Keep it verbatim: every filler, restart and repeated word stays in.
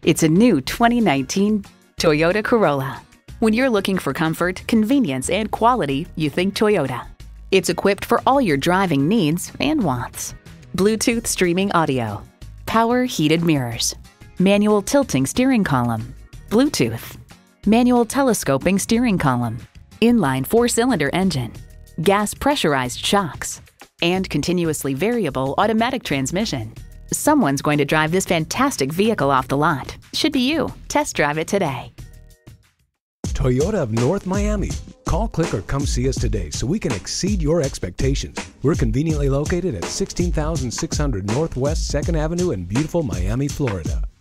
It's a new twenty nineteen Toyota Corolla. When you're looking for comfort, convenience, and quality, you think Toyota. It's equipped for all your driving needs and wants. Bluetooth streaming audio, power heated mirrors, manual tilting steering column, Bluetooth, manual telescoping steering column, inline four-cylinder engine, gas pressurized shocks, and continuously variable automatic transmission. Someone's going to drive this fantastic vehicle off the lot. Should be you. Test drive it today. Toyota of North Miami. Call, click, or come see us today so we can exceed your expectations. We're conveniently located at sixteen thousand six hundred Northwest second Avenue in beautiful Miami, Florida.